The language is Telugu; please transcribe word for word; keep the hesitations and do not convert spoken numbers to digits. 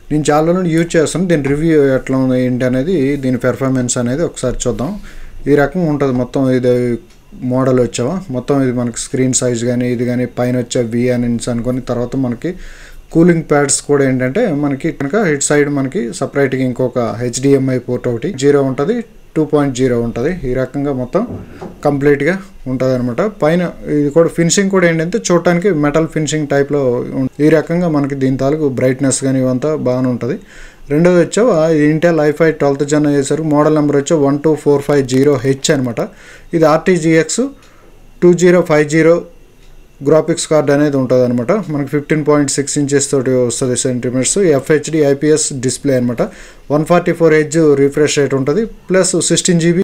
నేను చాలా నుండి యూజ్ చేస్తాను. దీని రివ్యూ ఎట్లా ఉంది ఏంటి అనేది, దీని పెర్ఫార్మెన్స్ అనేది ఒకసారి చూద్దాం. ఈ రకంగా ఉంటుంది మొత్తం. ఇది మోడల్ వచ్చావా మొత్తం, ఇది మనకి స్క్రీన్ సైజ్ కానీ ఇది కానీ పైన వచ్చే వి అని అనుకొని, తర్వాత మనకి కూలింగ్ ప్యాడ్స్ కూడా ఏంటంటే మనకి కనుక ఇటు సైడ్ మనకి సపరేట్గా ఇంకొక హెచ్డిఎంఐ పోర్ట్ ఒకటి జీరో ఉంటుంది, టూ పాయింట్ జీరో ఉంటుంది. ఈ రకంగా మొత్తం కంప్లీట్గా ఉంటుంది అనమాట. పైన ఇది కూడా ఫినిషింగ్ కూడా ఏంటంటే చూడటానికి మెటల్ ఫినిషింగ్ టైప్లో ఈ రకంగా మనకి దీని తాలూకు బ్రైట్నెస్ కానీ ఇవంతా బాగానే ఉంటుంది. రెండోది వచ్చావు ఇది ఇంటెల్ ఐఫై ట్వెల్త్ జన్ చేశారు. మోడల్ నెంబర్ వచ్చి one two four five zero H అనమాట. ఇది RTX two zero five zero graphics card అనేది ఉంటుంది అనమాట. మనకి ఫిఫ్టీన్ పాయింట్ సిక్స్ ఇంచెస్ తోటి వస్తుంది సెంటీమీటర్స్. ఎఫ్హెచ్డి ఐపీఎస్ డిస్ప్లే అనమాట. One forty four H refresh rate ఉంటుంది. Plus sixteen GB